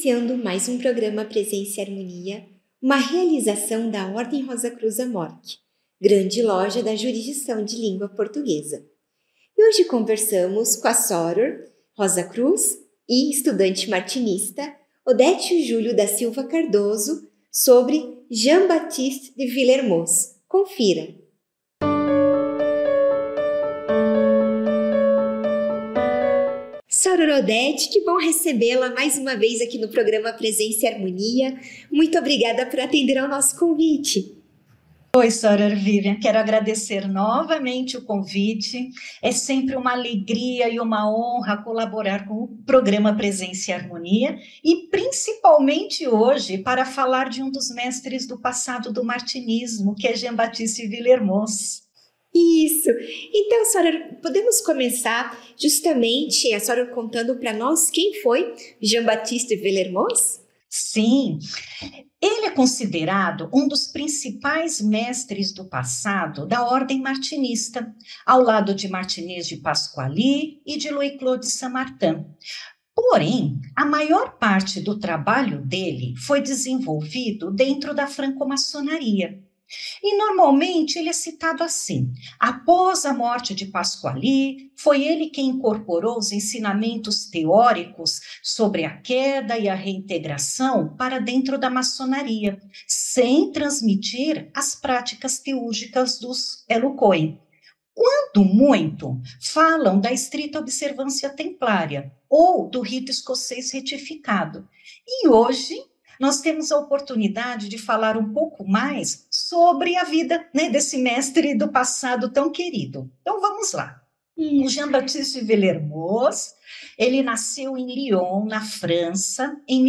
iniciando mais um programa Presença e Harmonia, uma realização da Ordem Rosa Cruz Amorque, grande loja da jurisdição de língua portuguesa. E hoje conversamos com a Soror Rosa Cruz e estudante martinista Odete Júlio da Silva Cardoso sobre Jean-Baptiste de Villermoz. Confira! Soror Odete, que bom recebê-la mais uma vez aqui no programa Presença e Harmonia. Muito obrigada por atender ao nosso convite. Oi, Soror Vivian, quero agradecer novamente o convite. É sempre uma alegria e uma honra colaborar com o programa Presença e Harmonia e principalmente hoje para falar de um dos mestres do passado do martinismo, que é Jean-Baptiste Villermoz. Isso! Então, Soror, podemos começar justamente a Soror contando para nós quem foi Jean-Baptiste Villermoz? Sim, ele é considerado um dos principais mestres do passado da ordem martinista, ao lado de Martinez de Pasquali e de Louis-Claude Saint-Martin. Porém, a maior parte do trabalho dele foi desenvolvido dentro da franco-maçonaria. E normalmente ele é citado assim: após a morte de Pasquali, foi ele quem incorporou os ensinamentos teóricos sobre a queda e a reintegração para dentro da maçonaria, sem transmitir as práticas teúrgicas dos Elocoin. Quando muito, falam da estrita observância templária ou do rito escocês retificado. E hoje nós temos a oportunidade de falar um pouco mais sobre a vida, né, desse mestre do passado tão querido. Então vamos lá. O Jean-Baptiste Villermoz, ele nasceu em Lyon, na França, em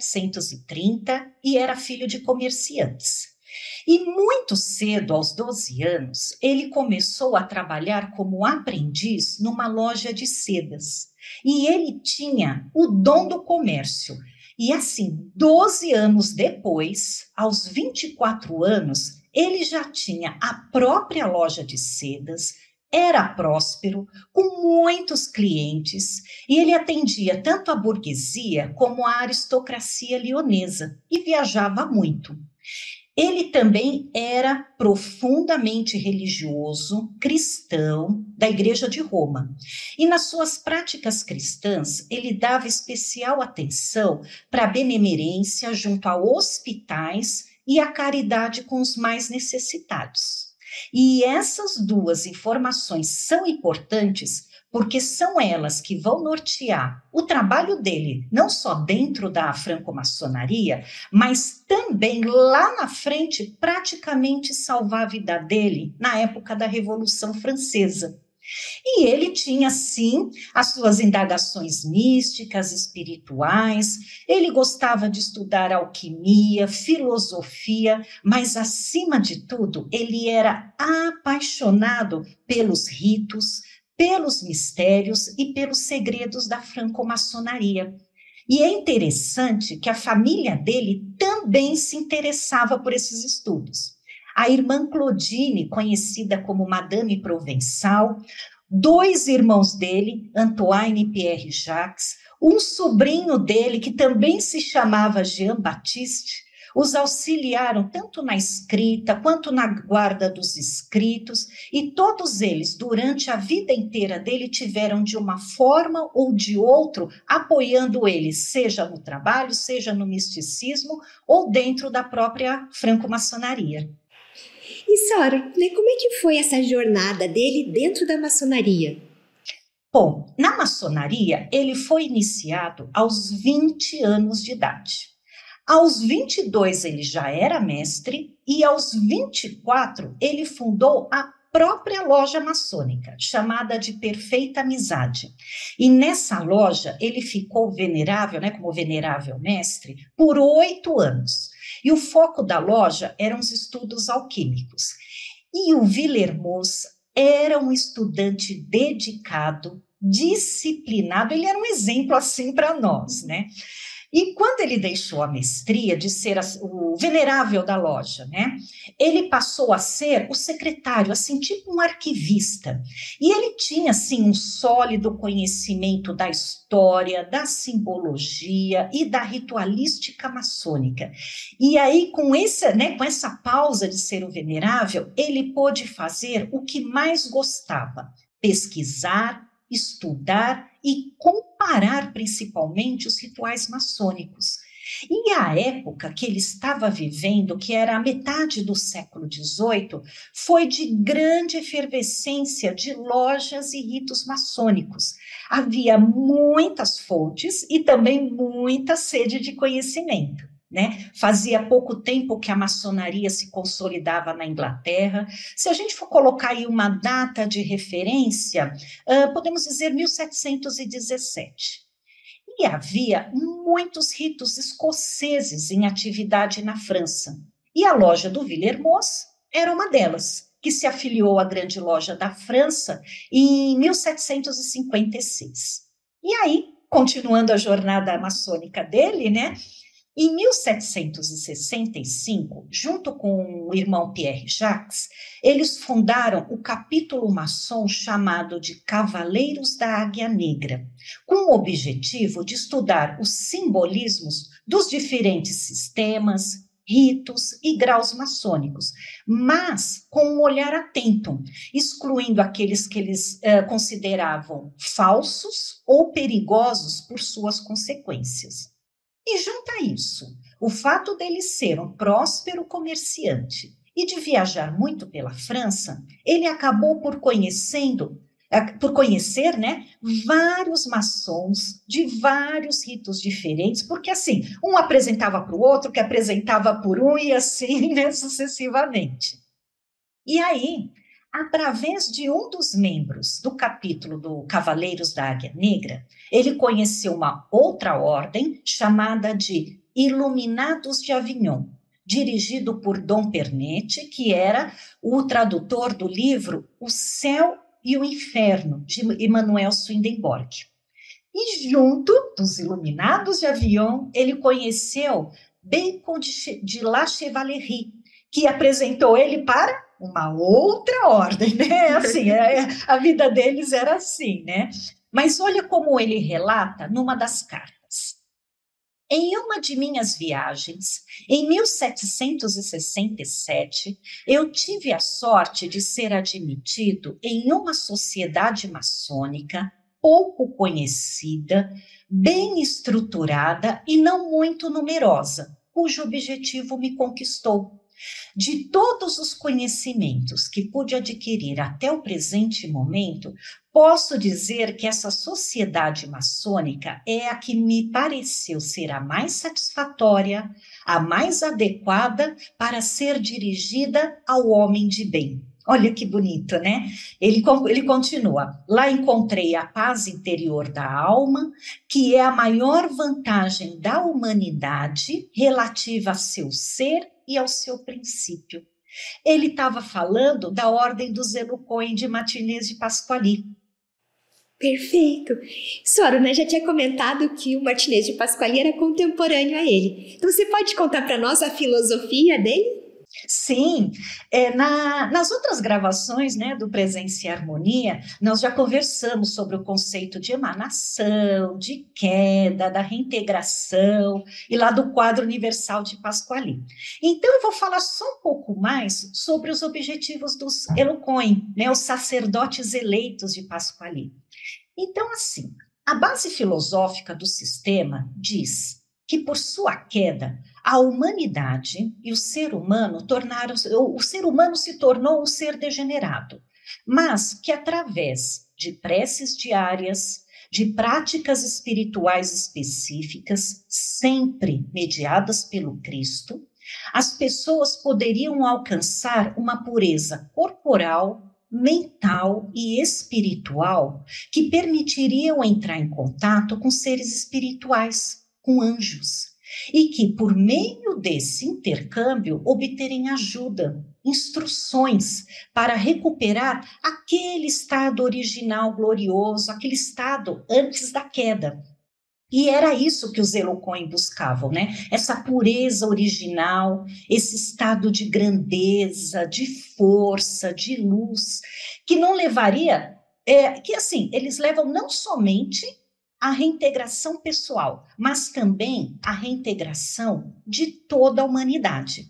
1730 e era filho de comerciantes. E muito cedo, aos 12 anos, ele começou a trabalhar como aprendiz numa loja de sedas. E ele tinha o dom do comércio. E assim, 12 anos depois, aos 24 anos, ele já tinha a própria loja de sedas, era próspero, com muitos clientes, e ele atendia tanto a burguesia como a aristocracia lionesa, e viajava muito. Ele também era profundamente religioso, cristão, da Igreja de Roma. E nas suas práticas cristãs, ele dava especial atenção para a benemerência junto a hospitais e a caridade com os mais necessitados. E essas duas informações são importantes porque são elas que vão nortear o trabalho dele, não só dentro da franco-maçonaria, mas também lá na frente, praticamente salvar a vida dele na época da Revolução Francesa. E ele tinha, sim, as suas indagações místicas, espirituais, ele gostava de estudar alquimia, filosofia, mas, acima de tudo, ele era apaixonado pelos ritos, pelos mistérios e pelos segredos da franco-maçonaria. E é interessante que a família dele também se interessava por esses estudos. A irmã Claudine, conhecida como Madame Provençal, 2 irmãos dele, Antoine e Pierre Jacques, um sobrinho dele que também se chamava Jean-Baptiste, os auxiliaram tanto na escrita quanto na guarda dos escritos, e todos eles, durante a vida inteira dele, tiveram de uma forma ou de outra apoiando ele, seja no trabalho, seja no misticismo ou dentro da própria franco-maçonaria. E, Soror, como é que foi essa jornada dele dentro da maçonaria? Bom, na maçonaria, ele foi iniciado aos 20 anos de idade. Aos 22 ele já era mestre e aos 24 ele fundou a própria loja maçônica, chamada de Perfeita Amizade. E nessa loja ele ficou venerável, né, como venerável mestre, por 8 anos. E o foco da loja eram os estudos alquímicos. E o Villermoz era um estudante dedicado, disciplinado, ele era um exemplo assim para nós, né? E quando ele deixou a mestria de ser o venerável da loja, né? Ele passou a ser o secretário, assim, tipo um arquivista. E ele tinha, assim, um sólido conhecimento da história, da simbologia e da ritualística maçônica. E aí, com essa pausa de ser o venerável, ele pôde fazer o que mais gostava: pesquisar, estudar e comparar principalmente os rituais maçônicos. E a época que ele estava vivendo, que era a metade do século XVIII, foi de grande efervescência de lojas e ritos maçônicos. Havia muitas fontes e também muita sede de conhecimento. Né? Fazia pouco tempo que a maçonaria se consolidava na Inglaterra. Se a gente for colocar aí uma data de referência, podemos dizer 1717. E havia muitos ritos escoceses em atividade na França. E a loja do Villermoz era uma delas, que se afiliou à Grande Loja da França em 1756. E aí, continuando a jornada maçônica dele, né? Em 1765, junto com o irmão Pierre Jacques, eles fundaram o capítulo maçom chamado de Cavaleiros da Águia Negra, com o objetivo de estudar os simbolismos dos diferentes sistemas, ritos e graus maçônicos, mas com um olhar atento, excluindo aqueles que eles consideravam falsos ou perigosos por suas consequências. E junta a isso, o fato dele ser um próspero comerciante e de viajar muito pela França, ele acabou por conhecer, né, vários maçons de vários ritos diferentes, porque assim, um apresentava para o outro, que apresentava por um e assim, né, sucessivamente. E aí, através de um dos membros do capítulo do Cavaleiros da Águia Negra, ele conheceu uma outra ordem chamada de Iluminados de Avignon, dirigido por Dom Pernetti, que era o tradutor do livro O Céu e o Inferno, de Emanuel Swedenborg. E junto dos Iluminados de Avignon, ele conheceu Bacon de La Chevalerie, que apresentou ele para uma outra ordem, né? Assim, a vida deles era assim, né? Mas olha como ele relata numa das cartas. Em uma de minhas viagens, em 1767, eu tive a sorte de ser admitido em uma sociedade maçônica pouco conhecida, bem estruturada e não muito numerosa, cujo objetivo me conquistou. De todos os conhecimentos que pude adquirir até o presente momento, posso dizer que essa sociedade maçônica é a que me pareceu ser a mais satisfatória, a mais adequada para ser dirigida ao homem de bem. Olha que bonito, né? Ele continua. Lá encontrei a paz interior da alma, que é a maior vantagem da humanidade relativa a seu ser e ao seu princípio. Ele estava falando da ordem dos Elucoin de Martinez de Pasquali. Perfeito. Sorona já tinha comentado que o Martinez de Pasquali era contemporâneo a ele. Então, você pode contar para nós a filosofia dele? Sim, nas outras gravações, né, do Presença e Harmonia, nós já conversamos sobre o conceito de emanação, de queda, da reintegração e lá do quadro universal de Pasquali. Então, eu vou falar só um pouco mais sobre os objetivos dos Elucoin, né, os sacerdotes eleitos de Pasquali. Então, assim, a base filosófica do sistema diz que, por sua queda, a humanidade e o ser humano se tornou um ser degenerado, mas que através de preces diárias, de práticas espirituais específicas, sempre mediadas pelo Cristo, as pessoas poderiam alcançar uma pureza corporal, mental e espiritual que permitiriam entrar em contato com seres espirituais, com anjos, e que, por meio desse intercâmbio, obterem ajuda, instruções para recuperar aquele estado original glorioso, aquele estado antes da queda. E era isso que os Eloquim buscavam, né? Essa pureza original, esse estado de grandeza, de força, de luz, que não levaria, que assim, eles levam não somente a reintegração pessoal, mas também a reintegração de toda a humanidade.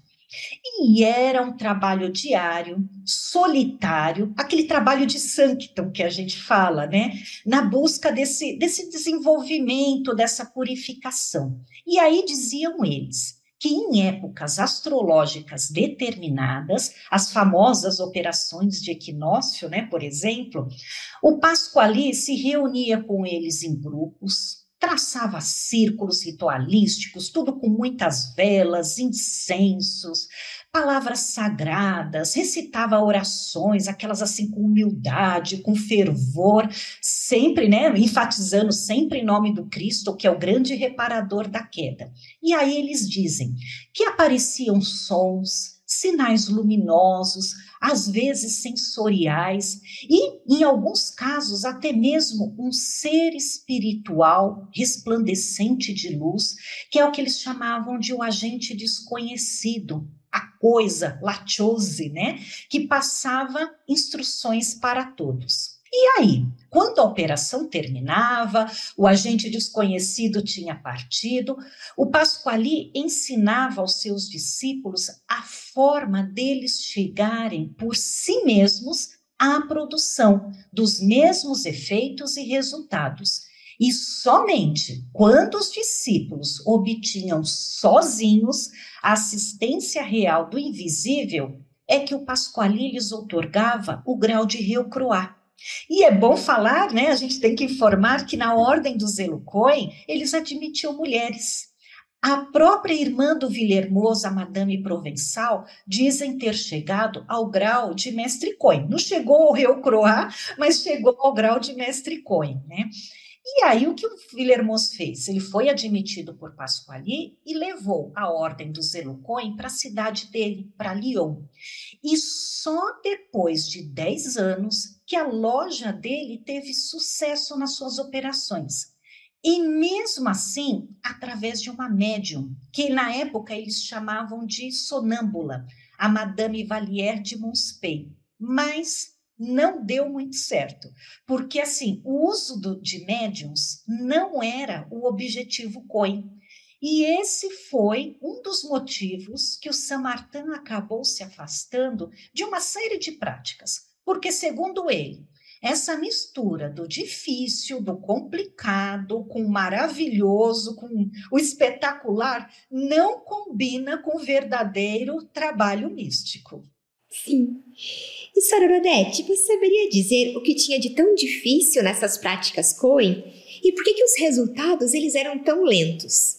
E era um trabalho diário, solitário, aquele trabalho de Sanctum que a gente fala, né? Na busca desse desenvolvimento, dessa purificação. E aí diziam eles que em épocas astrológicas determinadas, as famosas operações de equinócio, né, por exemplo, o Pasquali se reunia com eles em grupos, traçava círculos ritualísticos, tudo com muitas velas, incensos, palavras sagradas, recitava orações, aquelas assim com humildade, com fervor, sempre, né, enfatizando sempre em nome do Cristo, que é o grande reparador da queda. E aí eles dizem que apareciam sons, sinais luminosos, às vezes sensoriais, e, em alguns casos, até mesmo um ser espiritual resplandecente de luz, que é o que eles chamavam de o agente desconhecido, a coisa, la chose, né? Que passava instruções para todos. E aí, quando a operação terminava, o agente desconhecido tinha partido, o Pasquali ensinava aos seus discípulos a forma deles chegarem por si mesmos à produção dos mesmos efeitos e resultados. E somente quando os discípulos obtinham sozinhos a assistência real do invisível é que o Pasquali lhes outorgava o grau de Réu-Croix. E é bom falar, né? A gente tem que informar que na ordem dos Eloquim, eles admitiam mulheres. A própria irmã do Villermoz, a Madame Provençal, dizem ter chegado ao grau de mestre Coin. Não chegou ao Réu-Croix, mas chegou ao grau de mestre Coin, né? E aí, o que o Villermoz fez? Ele foi admitido por Pasquali e levou a ordem dos Eloquim para a cidade dele, para Lyon. E só depois de 10 anos que a loja dele teve sucesso nas suas operações. E mesmo assim, através de uma médium, que na época eles chamavam de sonâmbula, a Madame Vallière de Monspey. Mas não deu muito certo, porque assim, o uso de médiums não era o objetivo Coin. E esse foi um dos motivos que o Saint-Martin acabou se afastando de uma série de práticas, porque, segundo ele, essa mistura do difícil, do complicado, com o maravilhoso, com o espetacular, não combina com o verdadeiro trabalho místico. Sim. E, Sra. Odete, você saberia dizer o que tinha de tão difícil nessas práticas Coen e por que os resultados eles eram tão lentos?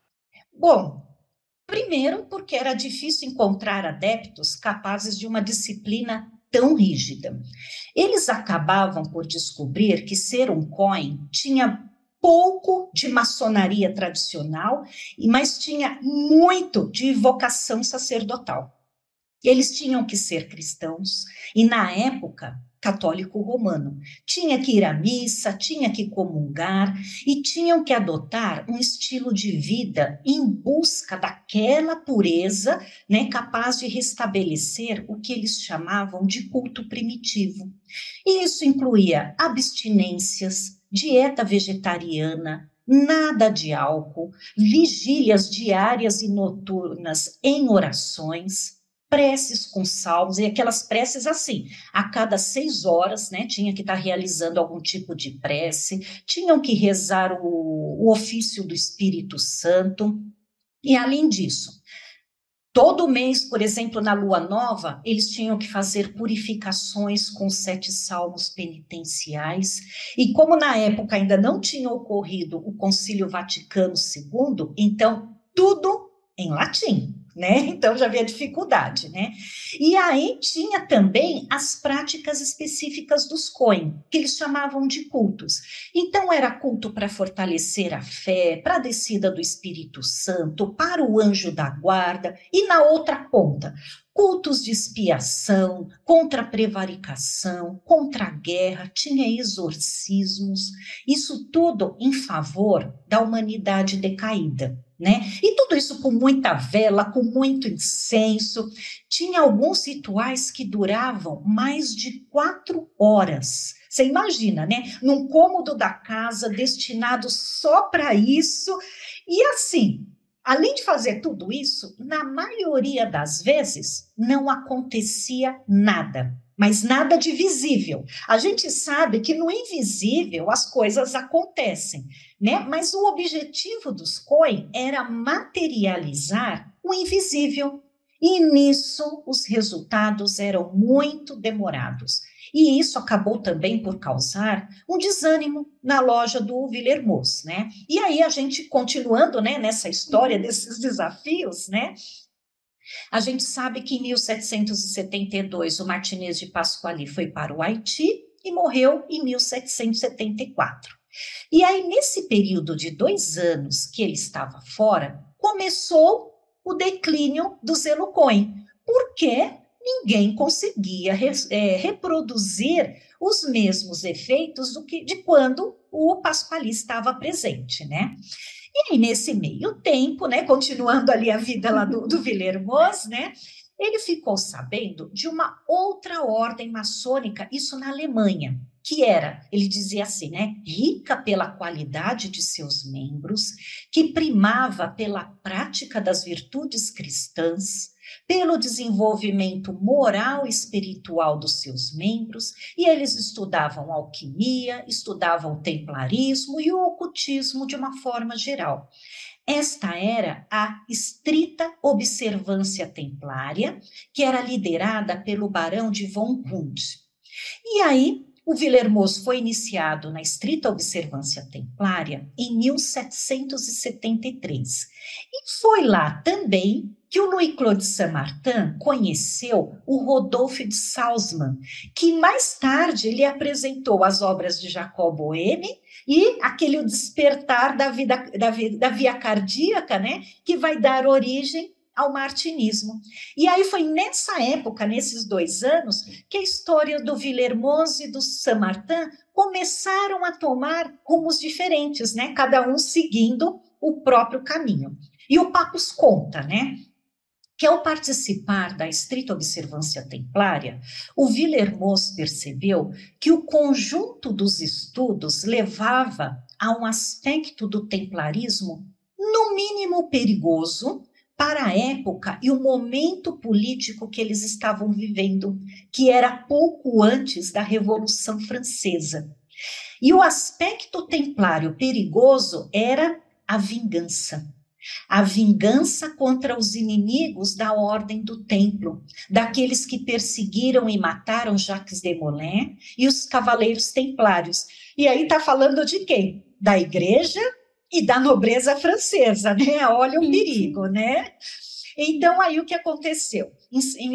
Bom, primeiro porque era difícil encontrar adeptos capazes de uma disciplina tão rígida. Eles acabavam por descobrir que ser um Coen tinha pouco de maçonaria tradicional, mas tinha muito de vocação sacerdotal. Eles tinham que ser cristãos, e na época, católico romano. Tinha que ir à missa, tinha que comungar, e tinham que adotar um estilo de vida em busca daquela pureza, né, capaz de restabelecer o que eles chamavam de culto primitivo. E isso incluía abstinências, dieta vegetariana, nada de álcool, vigílias diárias e noturnas em orações, preces com salmos, e aquelas preces assim, a cada 6 horas, né, tinha que estar realizando algum tipo de prece, tinham que rezar o ofício do Espírito Santo, e além disso, todo mês, por exemplo, na lua nova, eles tinham que fazer purificações com 7 salmos penitenciais, e como na época ainda não tinha ocorrido o Concílio Vaticano II, então tudo em latim, né? Então já havia dificuldade, né? E aí tinha também as práticas específicas dos Coen, que eles chamavam de cultos. Então era culto para fortalecer a fé, para a descida do Espírito Santo, para o anjo da guarda, e na outra ponta, cultos de expiação, contra a prevaricação, contra a guerra, tinha exorcismos, isso tudo em favor da humanidade decaída, né? E tudo isso com muita vela, com muito incenso. Tinha alguns rituais que duravam mais de 4 horas. Você imagina, né? Num cômodo da casa destinado só para isso. E assim, além de fazer tudo isso, na maioria das vezes não acontecia nada. Mas nada de visível. A gente sabe que no invisível as coisas acontecem, né? Mas o objetivo dos Coen era materializar o invisível. E nisso os resultados eram muito demorados. E isso acabou também por causar um desânimo na loja do Villermoz, né? E aí a gente, continuando, né, nessa história desses desafios, né? A gente sabe que em 1772 o Martinez de Pasquali foi para o Haiti e morreu em 1774. E aí, nesse período de 2 anos que ele estava fora, começou o declínio do zelo Coen, porque ninguém conseguia reproduzir os mesmos efeitos de quando o Pasquali estava presente, né? E aí, nesse meio tempo, né, continuando ali a vida lá do Villermoz, né, ele ficou sabendo de uma outra ordem maçônica, isso na Alemanha, que era, ele dizia assim, né, rica pela qualidade de seus membros, que primava pela prática das virtudes cristãs, pelo desenvolvimento moral e espiritual dos seus membros, e eles estudavam alquimia, estudavam templarismo e o ocultismo de uma forma geral. Esta era a estrita observância templária, que era liderada pelo barão de von Hund. E aí, o Villermoz foi iniciado na estrita observância templária em 1773. E foi lá também que o Louis-Claude Saint-Martin conheceu o Rodolphe de Salzmann, que mais tarde ele apresentou as obras de Jacob Boehme e aquele despertar da via cardíaca, né, que vai dar origem ao martinismo. E aí foi nessa época, nesses 2 anos, que a história do Villermoz e do Saint-Martin começaram a tomar rumos diferentes, né? Cada um seguindo o próprio caminho. E o Papus conta, né, que ao participar da estrita observância templária, o Villermoz percebeu que o conjunto dos estudos levava a um aspecto do templarismo, no mínimo perigoso, para a época e o momento político que eles estavam vivendo, que era pouco antes da Revolução Francesa. E o aspecto templário perigoso era a vingança. A vingança contra os inimigos da Ordem do Templo, daqueles que perseguiram e mataram Jacques de Molay e os Cavaleiros Templários. E aí está falando de quem? Da Igreja e da nobreza francesa, né? Olha o perigo, né? Então, aí o que aconteceu? Em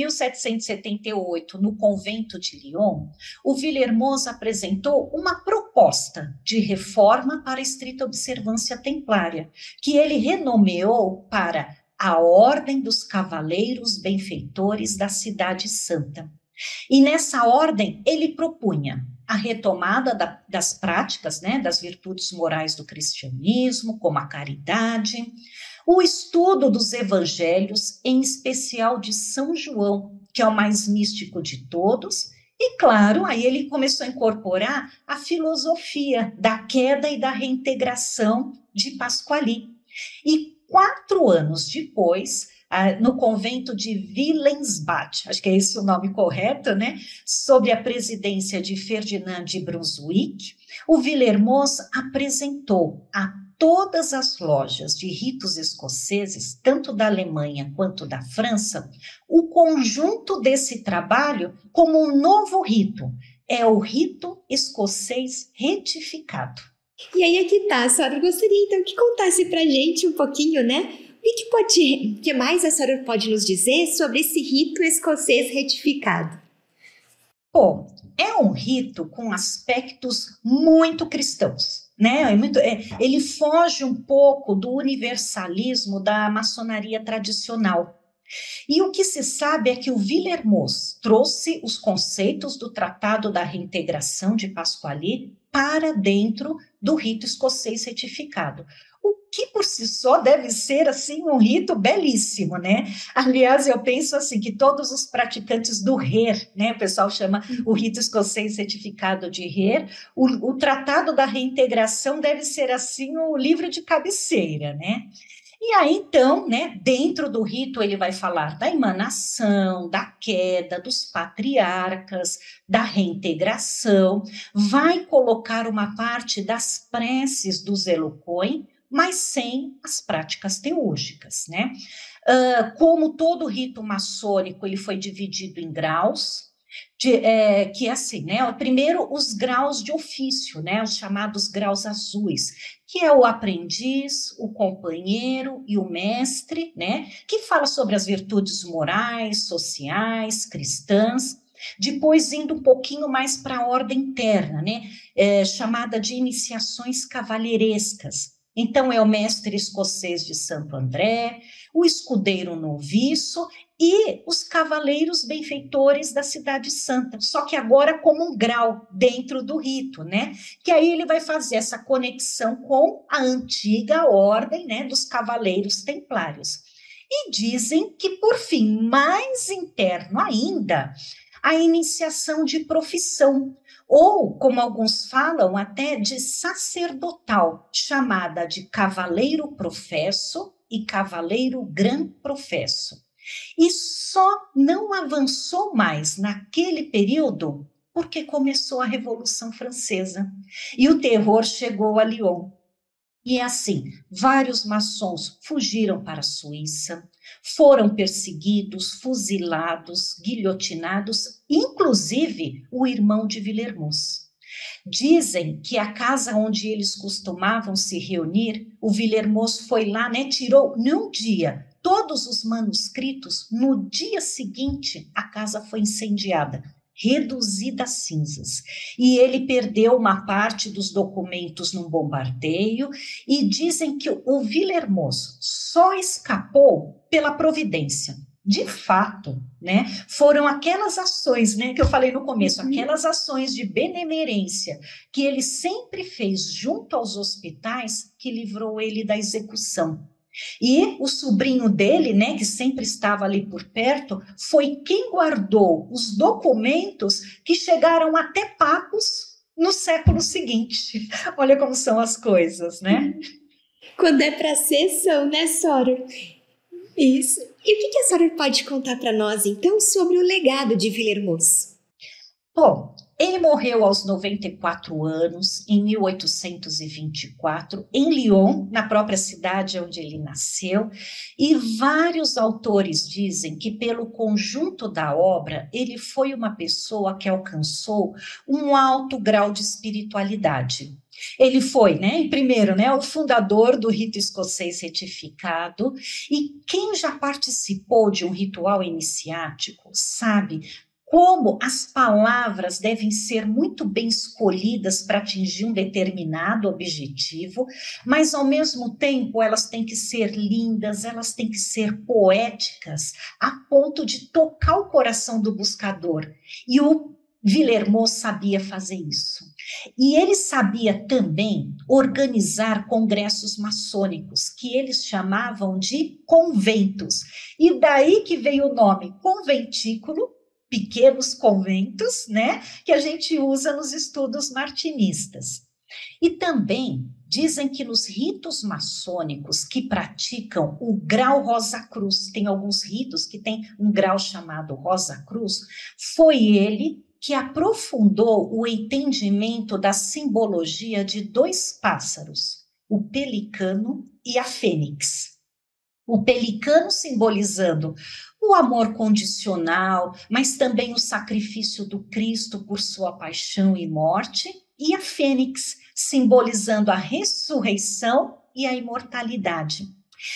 1778, no convento de Lyon, o Villermoz apresentou uma proposta de reforma para a estrita observância templária, que ele renomeou para a Ordem dos Cavaleiros Benfeitores da Cidade Santa. E nessa ordem, ele propunha a retomada das práticas, né, das virtudes morais do cristianismo, como a caridade, o estudo dos evangelhos, em especial de São João, que é o mais místico de todos, e claro, aí ele começou a incorporar a filosofia da queda e da reintegração de Pasquali. E 4 anos depois, no convento de Willensbach, acho que é esse o nome correto, né? Sob a presidência de Ferdinand de Brunswick, o Villermoz apresentou a todas as lojas de ritos escoceses, tanto da Alemanha quanto da França, o conjunto desse trabalho como um novo rito. É o rito escocês retificado. E aí aqui tá, Sora, eu gostaria então que contasse pra gente um pouquinho, né? que mais a senhora pode nos dizer sobre esse rito escocês retificado? Bom, é um rito com aspectos muito cristãos, né? Ele foge um pouco do universalismo da maçonaria tradicional. E o que se sabe é que o Villermoz trouxe os conceitos do Tratado da Reintegração de Pasquali para dentro do rito escocês retificado. O que por si só deve ser, assim, um rito belíssimo, né? Aliás, eu penso assim, que todos os praticantes do RER, né? O pessoal chama o rito escocês retificado de RER, o Tratado da Reintegração deve ser, assim, o livro de cabeceira, né? E aí, então, né, dentro do rito, ele vai falar da emanação, da queda, dos patriarcas, da reintegração, vai colocar uma parte das preces do Zelocoin, mas sem as práticas teúrgicas, né? Como todo rito maçônico, ele foi dividido em graus, que é assim, né? Primeiro, os graus de ofício, né? Os chamados graus azuis, que é o aprendiz, o companheiro e o mestre, né? Que fala sobre as virtudes morais, sociais, cristãs. Depois, indo um pouquinho mais para a ordem interna, né? Chamada de iniciações cavalheirescas. Então, é o mestre escocês de Santo André, o escudeiro noviço e os cavaleiros benfeitores da Cidade Santa, só que agora como um grau dentro do rito, né? Que aí ele vai fazer essa conexão com a antiga ordem, né, dos cavaleiros templários. E dizem que, por fim, mais interno ainda, a iniciação de profissão, ou, como alguns falam, até de sacerdotal, chamada de cavaleiro professo e cavaleiro gran professo. E só não avançou mais naquele período porque começou a Revolução Francesa e o terror chegou a Lyon. E assim, vários maçons fugiram para a Suíça, foram perseguidos, fuzilados, guilhotinados, inclusive o irmão de Villermoz. Dizem que a casa onde eles costumavam se reunir, o Villermoz foi lá, né, tirou num dia todos os manuscritos, no dia seguinte a casa foi incendiada, reduzida a cinzas. E ele perdeu uma parte dos documentos num bombardeio e dizem que o Villermoz só escapou pela providência. De fato, né, foram aquelas ações, né, que eu falei no começo, aquelas ações de benemerência que ele sempre fez junto aos hospitais que livrou ele da execução. E o sobrinho dele, né, que sempre estava ali por perto, foi quem guardou os documentos que chegaram até papos no século seguinte. Olha como são as coisas, né? Quando é para ser, são, né, Sora? Isso. E o que a senhora pode contar para nós, então, sobre o legado de Villermoz? Bom, ele morreu aos 94 anos, em 1824, em Lyon, na própria cidade onde ele nasceu, e vários autores dizem que, pelo conjunto da obra, ele foi uma pessoa que alcançou um alto grau de espiritualidade. Ele foi, né, primeiro, né, o fundador do rito escocês retificado, e quem já participou de um ritual iniciático sabe como as palavras devem ser muito bem escolhidas para atingir um determinado objetivo, mas, ao mesmo tempo, elas têm que ser lindas, elas têm que ser poéticas, a ponto de tocar o coração do buscador. E o Villermoz sabia fazer isso. E ele sabia também organizar congressos maçônicos, que eles chamavam de conventos. E daí que veio o nome conventículo, pequenos conventos, né, que a gente usa nos estudos martinistas. E também dizem que nos ritos maçônicos que praticam o grau Rosa Cruz, tem alguns ritos que tem um grau chamado Rosa Cruz, foi ele que aprofundou o entendimento da simbologia de dois pássaros, o pelicano e a fênix. O pelicano simbolizando o amor condicional, mas também o sacrifício do Cristo por sua paixão e morte, e a fênix simbolizando a ressurreição e a imortalidade.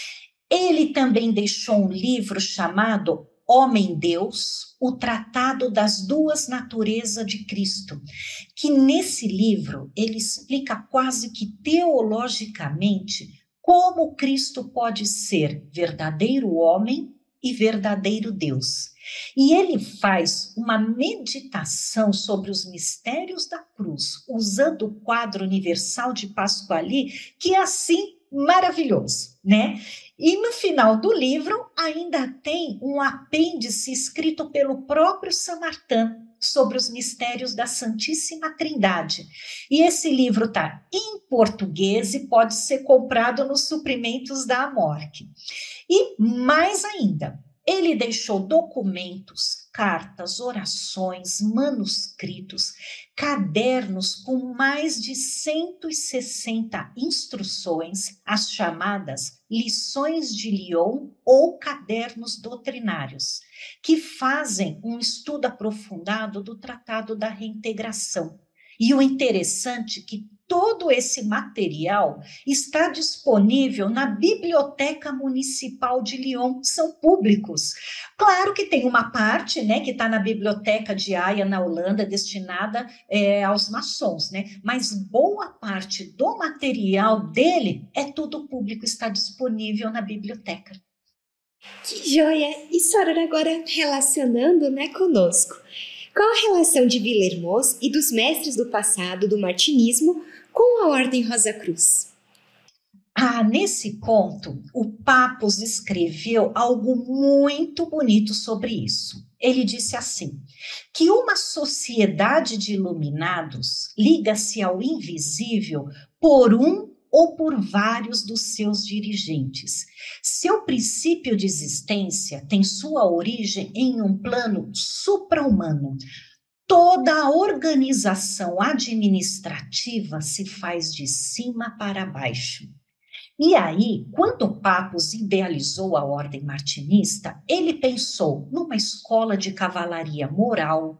Ele também deixou um livro chamado Homem-Deus, o Tratado das Duas Naturezas de Cristo, que nesse livro ele explica quase que teologicamente como Cristo pode ser verdadeiro homem e verdadeiro Deus. E ele faz uma meditação sobre os mistérios da cruz, usando o quadro universal de Pasquali, que é assim maravilhoso, né? E no final do livro ainda tem um apêndice escrito pelo próprio Saint-Martin sobre os mistérios da Santíssima Trindade. E esse livro está em português e pode ser comprado nos suprimentos da Amorque. E mais ainda, ele deixou documentos, cartas, orações, manuscritos, cadernos com mais de 160 instruções, as chamadas lições de Lyon ou cadernos doutrinários, que fazem um estudo aprofundado do Tratado da Reintegração. E o interessante é que todo esse material está disponível na Biblioteca Municipal de Lyon, são públicos. Claro que tem uma parte, né, que está na Biblioteca de Haia, na Holanda, destinada aos maçons, né, mas boa parte do material dele é tudo público, está disponível na biblioteca. Que joia! E Soror, agora relacionando, né, conosco. Qual a relação de Villermoz e dos mestres do passado do martinismo com a Ordem Rosa Cruz? Nesse ponto, o Papus escreveu algo muito bonito sobre isso. Ele disse assim, que uma sociedade de iluminados liga-se ao invisível por um ou por vários dos seus dirigentes. Seu princípio de existência tem sua origem em um plano supra-humano. Toda a organização administrativa se faz de cima para baixo. E aí, quando o Papus idealizou a ordem martinista, ele pensou numa escola de cavalaria moral,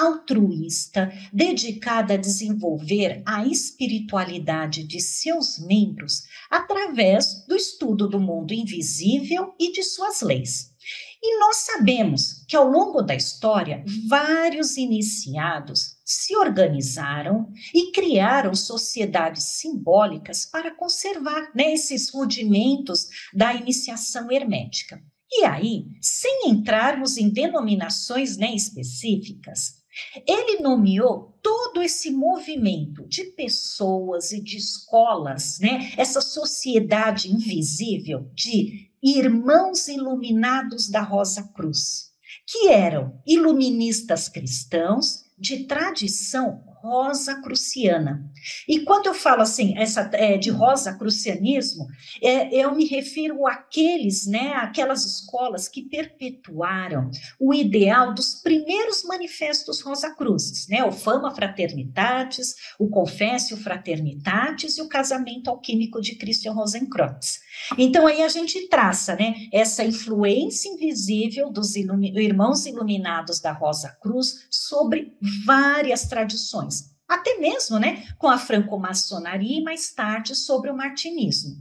altruísta, dedicada a desenvolver a espiritualidade de seus membros através do estudo do mundo invisível e de suas leis. E nós sabemos que ao longo da história, vários iniciados se organizaram e criaram sociedades simbólicas para conservar, né, esses rudimentos da iniciação hermética. E aí, sem entrarmos em denominações, né, específicas, ele nomeou todo esse movimento de pessoas e de escolas, né, essa sociedade invisível de irmãos iluminados da Rosa Cruz, que eram iluministas cristãos de tradição rosacruciana. E quando eu falo assim, de rosacrucianismo, eu me refiro àqueles, né, aquelas escolas que perpetuaram o ideal dos primeiros manifestos rosacruzes, né, o Fama Fraternitatis, o Confessio Fraternitatis e o Casamento Alquímico de Christian Rosenkreuz. Então, aí a gente traça, né, essa influência invisível dos irmãos iluminados da Rosa Cruz sobre várias tradições, até mesmo, né, com a franco-maçonaria e mais tarde sobre o martinismo.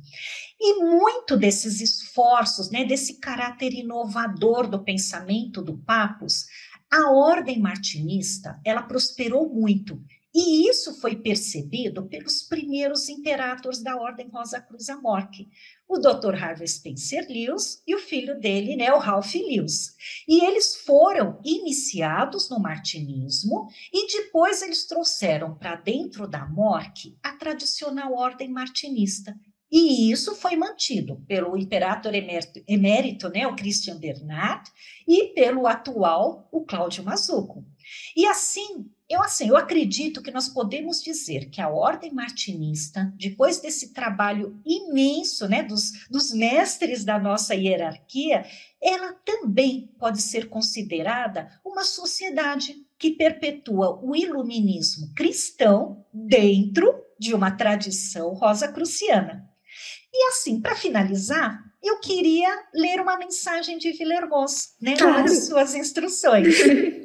E muito desses esforços, né, desse caráter inovador do pensamento do Papus, a ordem martinista, ela prosperou muito. E isso foi percebido pelos primeiros imperatores da Ordem Rosa Cruz Amorque, o Dr. Harvey Spencer Lewis e o filho dele, né, o Ralph Lewis. E eles foram iniciados no martinismo e depois eles trouxeram para dentro da Amorque a tradicional Ordem Martinista. E isso foi mantido pelo imperator emérito, né, o Christian Bernard, e pelo atual, o Cláudio Mazzuco. E assim, eu acredito que nós podemos dizer que a ordem martinista, depois desse trabalho imenso, né, dos mestres da nossa hierarquia, ela também pode ser considerada uma sociedade que perpetua o iluminismo cristão dentro de uma tradição rosacruciana. E assim, para finalizar, eu queria ler uma mensagem de Villermoz, né, nas suas instruções.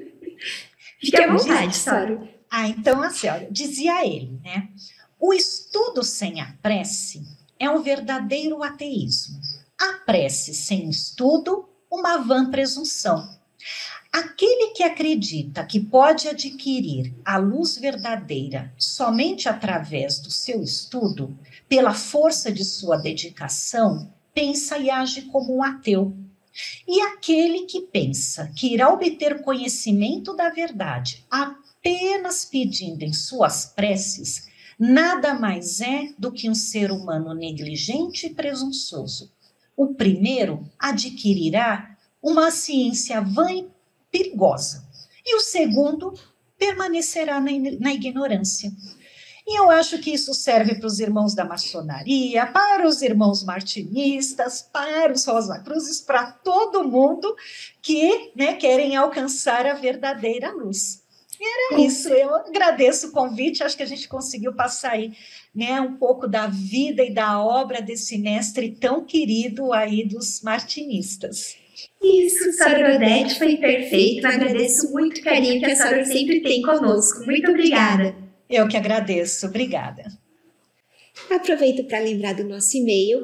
Fique à vontade, Soro. Então, assim, olha, dizia ele, né? O estudo sem a prece é um verdadeiro ateísmo. A prece sem estudo, uma vã presunção. Aquele que acredita que pode adquirir a luz verdadeira somente através do seu estudo, pela força de sua dedicação, pensa e age como um ateu. E aquele que pensa que irá obter conhecimento da verdade apenas pedindo em suas preces, nada mais é do que um ser humano negligente e presunçoso. O primeiro adquirirá uma ciência vã e perigosa, e o segundo permanecerá na ignorância. E eu acho que isso serve para os irmãos da maçonaria, para os irmãos martinistas, para os Rosa Cruzes, para todo mundo que, né, querem alcançar a verdadeira luz. E era isso, eu agradeço o convite, acho que a gente conseguiu passar aí, né, um pouco da vida e da obra desse mestre tão querido aí dos martinistas. Isso, Sra. Odete, foi perfeito. Agradeço muito o carinho que a senhora sempre tem conosco. Muito obrigada. Eu que agradeço, obrigada. Aproveito para lembrar do nosso e-mail,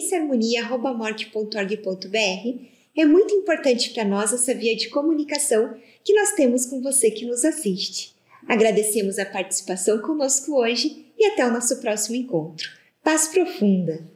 presenciaharmonia@morte.org.br. É muito importante para nós essa via de comunicação que nós temos com você que nos assiste. Agradecemos a participação conosco hoje e até o nosso próximo encontro. Paz profunda!